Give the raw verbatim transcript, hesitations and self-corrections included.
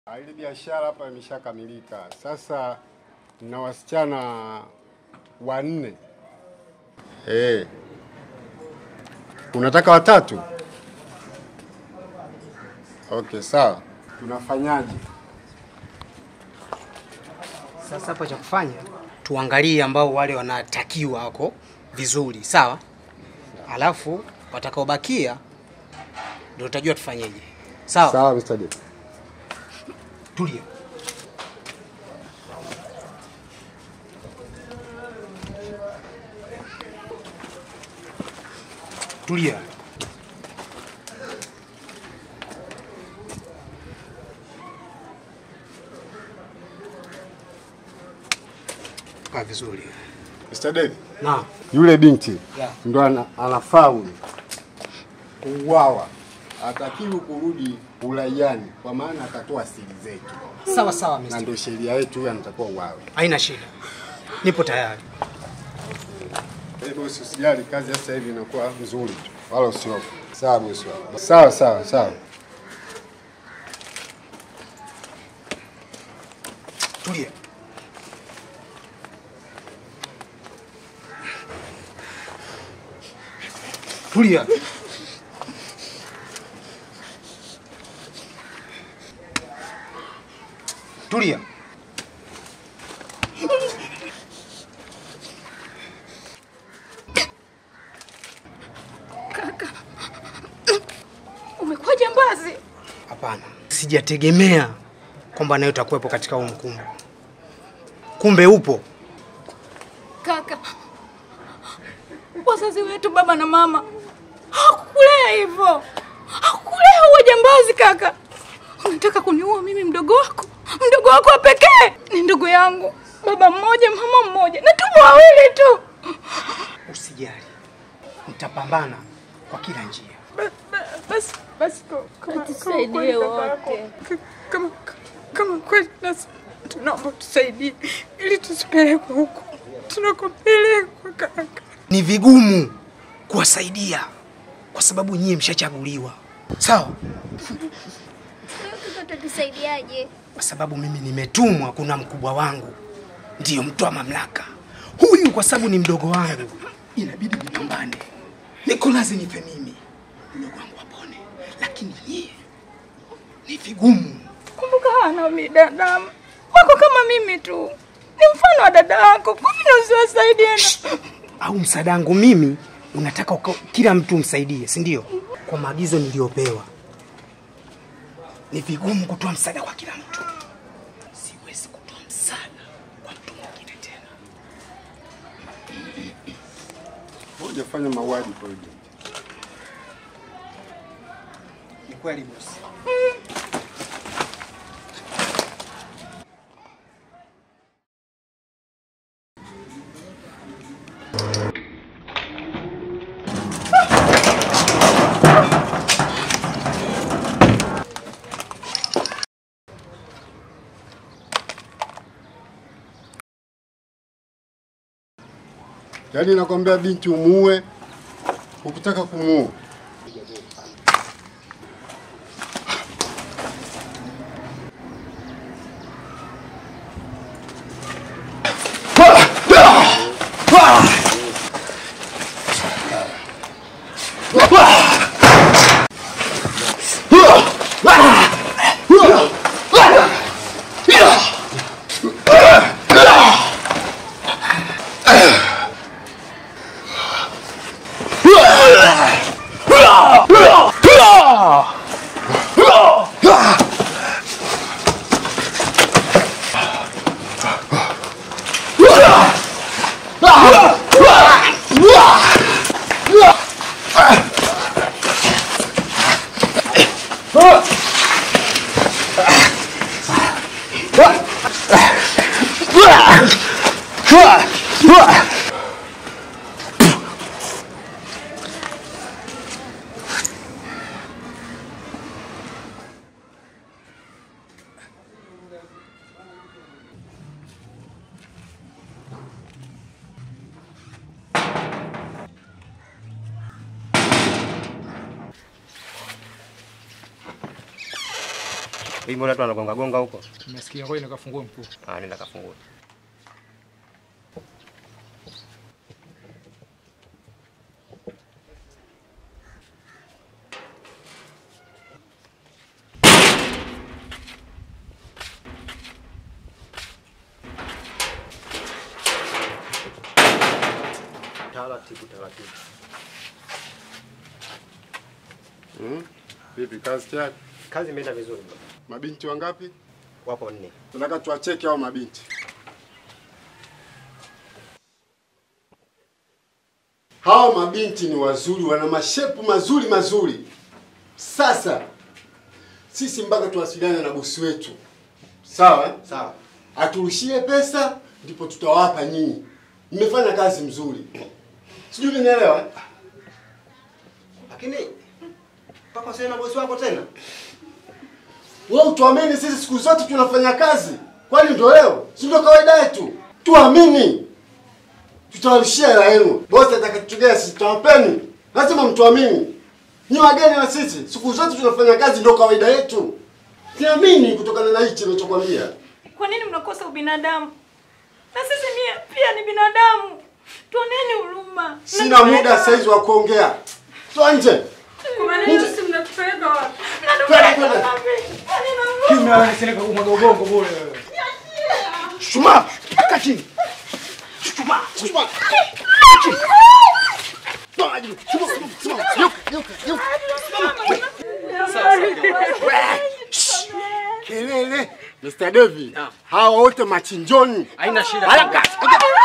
Ile biashara hapa imeshakamilika. Sasa na wasichana wanne. Eh. Unataka watatu? Okay, sawa. Tunafanyaje? Sasa hapo cha kufanya tuangalie ambao wale wanatakiwa wako vizuri, sawa? Alafu watakaobakia ndio tutajua tufanyeje. Sawa? Sawa, mister D. Tulia. Tulia. Kaa vizuri. mister D. Na Yule binti yeah, ndo anafaa huyo kuuawa. Hatakiwi kurudi uraiani kwa maana atatoa siri zetu. sawa sawa mister. Na ndio sheria yetu, huyo anatakiwa uawe. Haina shida. Nipo tayari. Eh, bosi usijali, kazi sasa hivi inakuwa nzuri tu. Wala usiofu. Sawa bosi wangu. Sawa sawa sawa. Tulia. Tulia. Tulia. Kaka. Umekuwa jambazi? Hapana. Sijategemea kwamba nayo utakuwepo katika huu mkumbo. Kumbe upo. Kaka. Wazazi wetu baba na mama hakukulea hivyo. Hakukulea uwe jambazi kaka. Unataka kuniua mimi mdogo wako? Mdogo wako wa pekee ni ndugu yangu. Baba mmoja, mama mmoja. Na tupo wawili tu. Usijali. Nitapambana kwa kila njia. Bas bas kama tusaidie wote. Kama kama kweli nasi tunaomba tusaidie ili tusipelekwe huko. Tunakupelekwa kaka. Ni vigumu kuwasaidia kwa sababu nyie mshachaguliwa. Sawa? Kaka tutasaidiaje? Kwa sababu mimi nimetumwa, kuna mkubwa wangu ndiyo mtoa mamlaka. Huyu kwa sababu ni mdogo wangu inabidi nipambane. Niko lazima nipe mimi mdogo wangu apone. Lakini nyie ni vigumu. Kumbuka hana binadamu. Wako kama mimi tu. Ni mfano wa dada yako. Kwa nini usiwasaidie? Au msadangu mimi unataka uka, kila mtu msaidie, si ndio? Kwa maagizo niliopewa. Ni vigumu kutoa msaada kwa kila mtu. Siwezi kutoa msaada kwa mtu mwingine tena. Ngoja fanya mauaji kwa hiyo. Ni kweli bosi. Yaani nakwambia binti umuue, ukitaka kumuua. Vipi mbona watu wanagonga gonga huko? Nimesikia ngoja nikafungue mkuu. Ah, nenda kafungue. Taratibu taratibu. Hmm? Vipi kazi tayari? Kazi imeenda vizuri. Mabinti wangapi? Wapo nne. Tunataka tuwacheke hao mabinti. Hao mabinti ni wazuri, wana mashepu mazuri mazuri. Sasa sisi mpaka tuwasiliane na bosi wetu. Sawa? Sawa. Aturushie pesa ndipo tutawapa nyinyi. Mmefanya kazi mzuri. Sijui unielewa? Lakini papa sasa na bosi wako tena? Wewe utuamini sisi siku zote tunafanya kazi. Kwani ndio leo? Si ndio kawaida yetu? Tuamini. Tutawarushia hela yenu. Bosi atakachogea sisi tutawapeni. Lazima mtuamini. Ni wageni na sisi. Siku zote tunafanya kazi ndio kawaida yetu. Niamini kutokana na hichi ninachokwambia. Kwa nini mnakosa ubinadamu? Na sisi ni pia ni binadamu. Tuoneni huruma. Sina muda sasa hizi wa kuongea. Toa nje. Kwa maana hiyo si mnatupeleka wapi? Kwenda kwenda. Kimya wewe usileka kumwaga ubongo bure wewe. Shuma, kaa chini. Shuma, shuma. Toa nje. Shuma, shuma. Yuka, yuka, yuka. Kelele. mister David, hawa wote machinjoni. Haina shida. Haraka.